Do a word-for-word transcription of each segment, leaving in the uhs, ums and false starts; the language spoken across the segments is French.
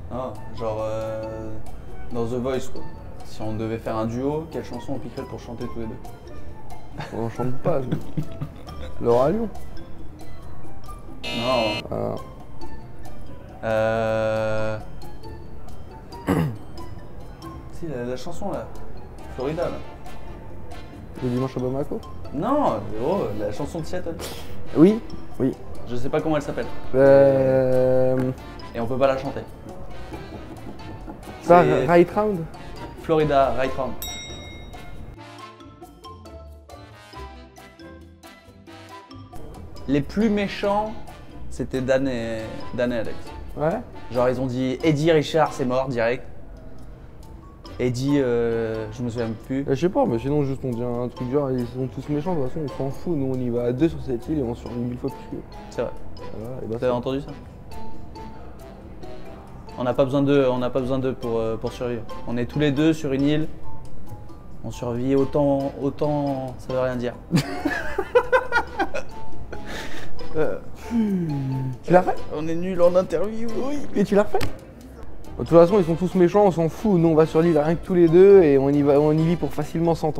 Non, genre euh, dans The Voice quoi. Si on devait faire un duo, quelle chanson on piquerait pour chanter tous les deux? On chante pas. Laura Lyon. Non. Ah. Euh... si, la, la chanson là. Florida là. Le dimanche à Bamako. Non, gros, la chanson de Seattle. Oui, oui. Je sais pas comment elle s'appelle. Euh... Et on peut pas la chanter. Ça, C'est Right Round. Florida, Right Round. Les plus méchants, c'était Dan et, Dan et Alex. Ouais. Genre ils ont dit Eddie Richard c'est mort direct. Eddie, euh, je me souviens plus. Euh, je sais pas, mais sinon juste on dit un truc genre ils sont tous méchants, de toute façon on s'en fout, nous on y va à deux sur cette île et on survit mille fois plus que. C'est vrai. Voilà, et bah, T'avais entendu ça? On n'a pas besoin d'eux, on n'a pas besoin d'eux pour, euh, pour survivre. On est tous les deux sur une île. On survit autant, autant, ça veut rien dire. euh... Tu l'as fait? On est nuls en interview, oui. Et tu l'as fait? De toute façon ils sont tous méchants, on s'en fout, nous on va sur l'île rien que tous les deux et on y, va, on y vit pour facilement cent ans.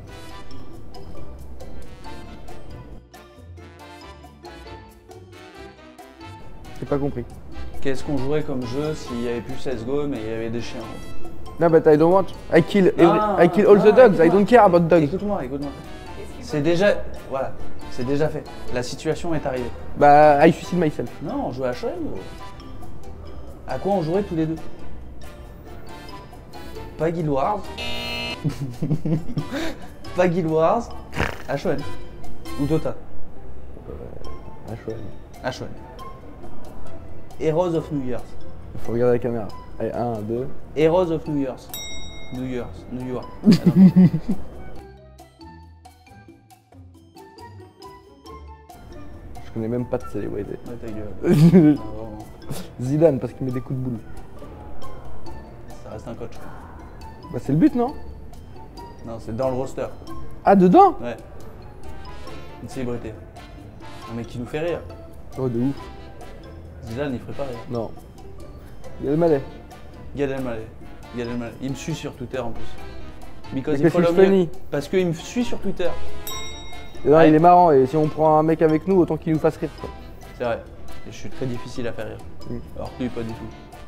J'ai pas compris. Qu'est-ce qu'on jouerait comme jeu s'il n'y avait plus C S G O mais il y avait des chiens? No, but I don't want. I kill, every, Ah, I kill all ah, the dogs. I écoute-moi. don't care about dogs. Écoute-moi, écoute-moi. C'est déjà, voilà, c'est déjà fait. La situation est arrivée. Bah, I suicide myself. Non, on joue à H O M ou... À quoi on jouerait tous les deux? Pas Guild Wars. Pas Guild Wars. H O M. Ou Dota. Ah, chouette. H O M. Heroes of New Year's. Faut regarder la caméra. Allez, un, deux. Heroes of New Year's. New Year's. New York. Ah non. Je connais même pas de célébrité. Ouais, ta gueule. Ah, vraiment. Zidane, parce qu'il met des coups de boule. Ça reste un coach. Bah, c'est le but, non? Non, c'est dans le roster. Ah, dedans? Ouais. Une célébrité. Un mec qui nous fait rire. Oh, de ouf. Zidane, il ferait pas rire. Non. Il y a le malais. Gad Elmaleh. Gad Elmaleh. Il me suit sur Twitter en plus. Because Because he follow he's me. funny. Parce qu'il me suit sur Twitter. Et non, Ouais. il est marrant et si on prend un mec avec nous, autant qu'il nous fasse rire. Quoi. C'est vrai. Et je suis très difficile à faire rire. Oui. Alors que lui, pas du tout.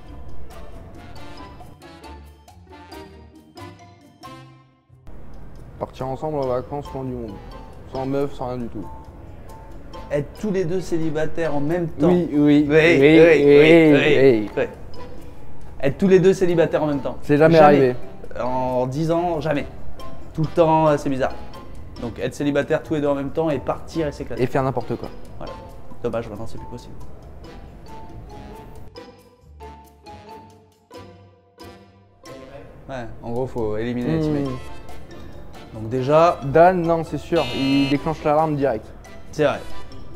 Partir ensemble en vacances loin du monde. Sans meuf, sans rien du tout. Être tous les deux célibataires en même temps. Oui, oui, Oui, oui, oui, oui, oui, oui. oui. Être tous les deux célibataires en même temps. C'est jamais arrivé. En dix ans, jamais. Tout le temps, euh, c'est bizarre. Donc être célibataire tous les deux en même temps et partir et s'éclater. Et faire n'importe quoi. Voilà. Dommage, maintenant c'est plus possible. Ouais, en gros, faut éliminer les teammates. Mmh. Donc déjà, Dan, non, c'est sûr, il déclenche l'alarme direct. c'est vrai.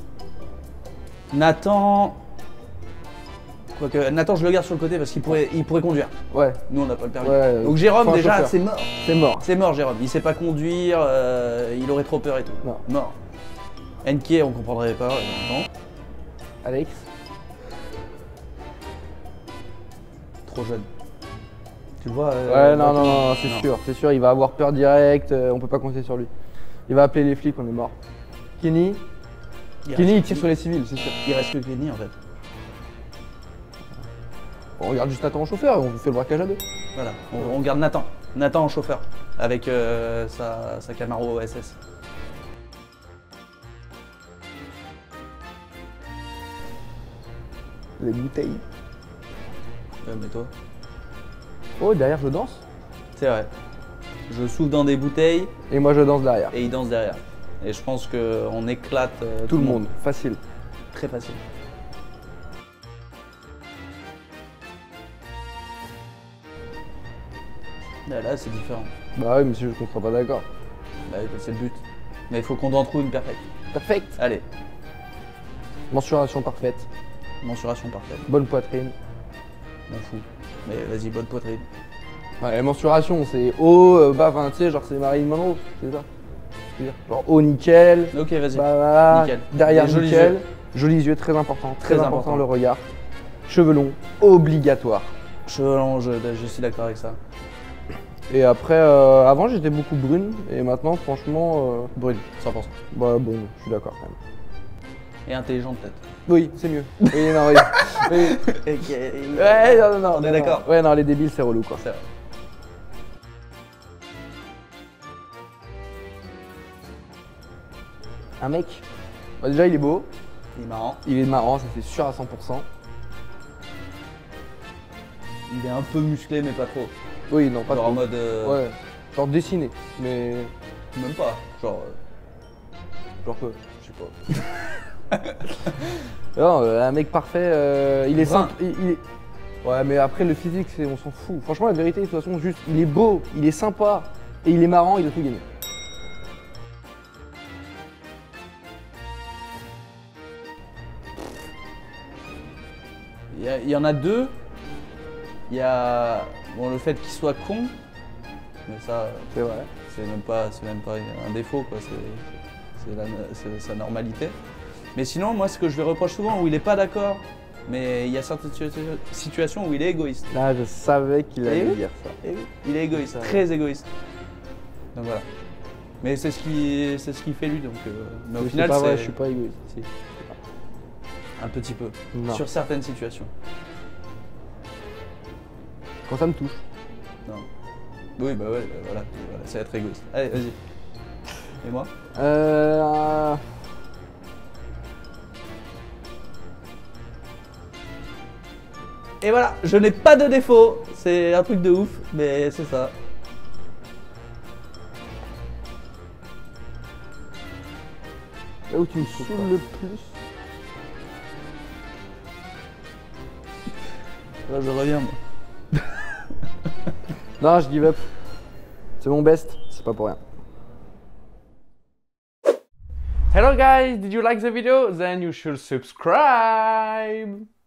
Nathan... Quoique, Nathan, je le garde sur le côté parce qu'il pourrait, il pourrait conduire. Ouais, Nous, on n'a pas le permis. Ouais, Donc Jérôme, faut un déjà, chauffeur. c'est mort. c'est mort. C'est mort, Jérôme. Il sait pas conduire, euh, il aurait trop peur et tout. Non. Mort. Enke, on comprendrait pas. Non. Alex, Trop jeune. Tu le vois euh, ouais, non, non, non, c'est non. sûr, c'est sûr, il va avoir peur direct, euh, on peut pas compter sur lui. Il va appeler les flics, on est mort. Kenny, Il Kenny, il reste- tire sur les civils, c'est sûr. Il reste que Kenny en fait. On regarde juste Nathan en chauffeur et on vous fait le braquage à deux. Voilà, on, on garde Nathan. Nathan en chauffeur, avec euh, sa, sa Camaro S S. Les bouteilles. Euh, mais toi? Oh, derrière, je danse. C'est vrai. Je souffle dans des bouteilles Et moi, je danse derrière. et il danse derrière. Et je pense qu'on éclate euh, Tout le monde, facile. Très facile. Là, là c'est différent. Bah oui, monsieur, je ne serai pas d'accord. Bah, c'est le but. Mais il faut qu'on en trouve une perfecte. Perfect. Allez, Mensuration parfaite. mensuration parfaite. Bonne poitrine. M'en fous. Mais vas-y, bonne poitrine. Ouais, la mensuration, c'est haut, euh, bas, enfin, tu sais, genre c'est Marilyn Monroe, c'est ça. Je veux dire, genre haut, nickel. Ok, vas-y. Bah, voilà. Nickel. Derrière, Et jolis nickel. yeux. Jolis yeux, très important. Très, Très important, important. le regard. Cheveux longs, obligatoire. Je, non, je, je suis d'accord avec ça. Et après, euh, avant j'étais beaucoup brune, et maintenant franchement... Euh, Brune, cent pour cent. bah bon, je suis d'accord quand même. Et intelligente peut-être. Oui, c'est mieux. Oui, non, oui. oui. Okay. Ouais, non, non, non. On est d'accord. Ouais, non, les débiles, c'est relou, quoi. C'est vrai. Un mec, bah, déjà, il est beau. Il est marrant. Il est marrant, ça c'est sûr à cent pour cent. Il est un peu musclé, mais pas trop. Oui, non, pas Genre trop. en mode... Euh... Ouais, genre dessiné, mais... Même pas. Genre... Euh... Genre quoi? Je sais pas. Non, euh, un mec parfait, euh, il est simple. Il, il est... Ouais, mais après le physique, c'est, on s'en fout. Franchement, la vérité, de toute façon, juste, il est beau, il est sympa, et il est marrant, il a tout gagné. Il y, a, il y en a deux. Il y a bon, le fait qu'il soit con, mais ça, C'est vrai. c'est même pas, c'est même pas un défaut, quoi. C'est, c'est, la, c'est sa normalité. Mais sinon, moi, ce que je lui reproche souvent, où il est pas d'accord, mais il y a certaines situations où il est égoïste. Là, je savais qu'il Et allait oui. dire ça. Et oui, il est égoïste, Ça, très égoïste. Donc voilà. Mais c'est ce qui, c'est ce qui fait lui, donc. Euh, mais au Mais final, c'est pas vrai, c'est je suis pas égoïste. Si. Un petit peu. Non. Sur certaines situations. Quand ça me touche. Non. Oui, bah ouais, bah voilà, voilà, c'est être égoïste. Allez, vas-y. Et moi? Euh... Et voilà, je n'ai pas de défaut. C'est un truc de ouf, mais c'est ça. Là où tu me saoules le plus. Là, je reviens, moi. Non, je give up. C'est mon best, c'est pas pour rien. Hello guys, did you like the video? Then you should subscribe!